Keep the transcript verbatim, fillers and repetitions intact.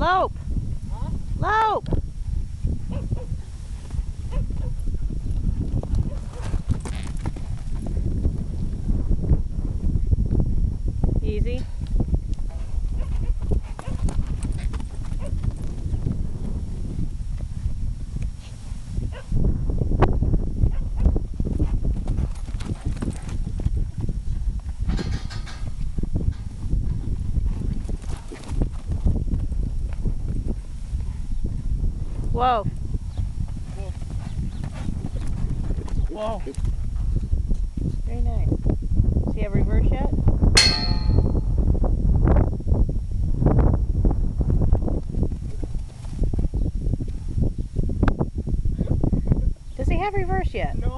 Lope! Huh? Lope! Easy. Whoa. Whoa. Whoa. Very nice. Does he have reverse yet? Does he have reverse yet? No.